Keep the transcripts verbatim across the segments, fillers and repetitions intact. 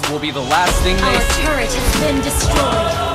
will be the last thing they Our see. turret has been destroyed.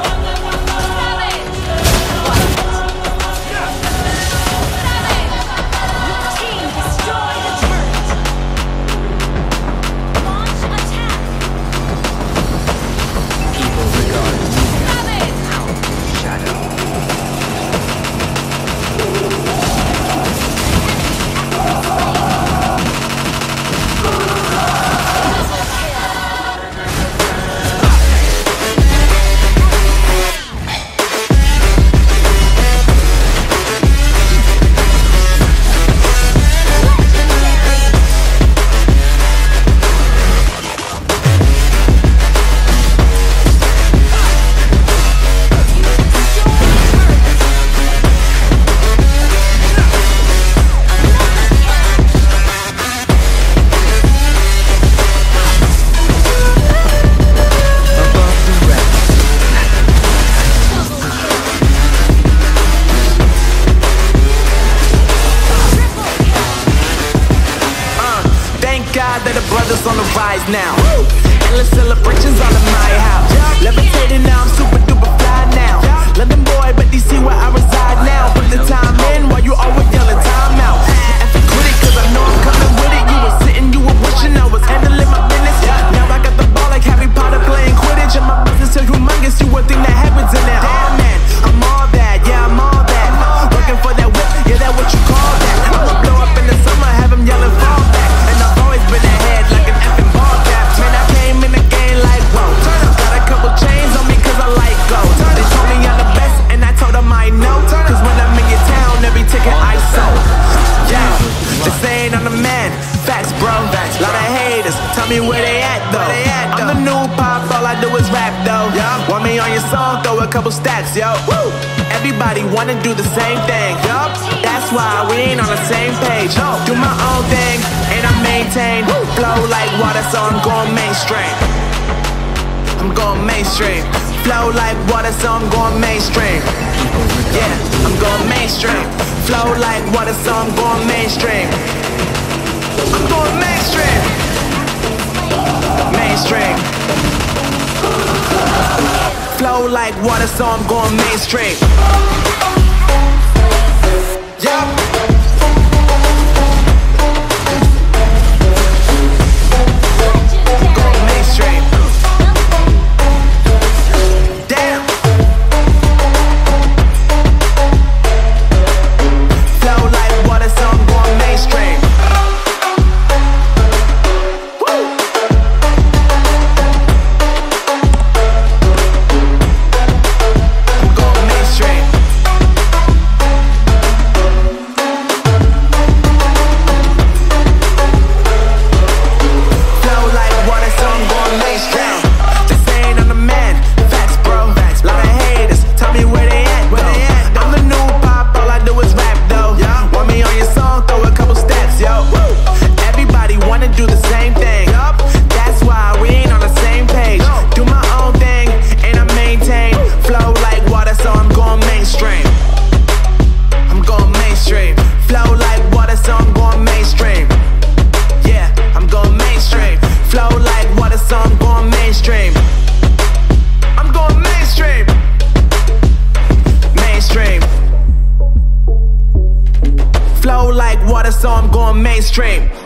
That the brothers on the rise now. Endless celebrations all in my house. Levitating now, I'm super duper fly now. London boy, but they see where I reside now. Put the time in while you always yelling time out. And for quit it, cause I know I'm coming with it. You were sitting, you were wishing I was handling my business. Now I got the ball like Harry Potter playing Quidditch. And my business is humongous, you would think that happens in it. Damn man, I'm all that, yeah I'm all that. Working for that whip, yeah that what you call that. I'ma blow up in the summer, have them yelling fall back. And I've always been ahead like an effing ball cap. Man, I came in the game like whoa. Got a couple chains on me cause I like gold. They told me I'm the best and I told them I know. Cause when I'm in your town, every ticket I sold. Yeah, they saying I'm the man. Facts bro, lot of haters, tell me where they at though. I'm the new pop, all I do is rap though. Want me on your song, throw a couple stacks, yo. Woo! Everybody wanna do the same thing, yup. That's why we ain't on the same page. Do my own thing, and I maintain. Flow like water, so I'm going mainstream. I'm going mainstream. Flow like water, so I'm going mainstream. Yeah, I'm going mainstream. Flow like water, so I'm going mainstream. I'm going mainstream. Mainstream. Flow like water, so I'm going mainstream. Yup. Flow like water, so I'm going mainstream.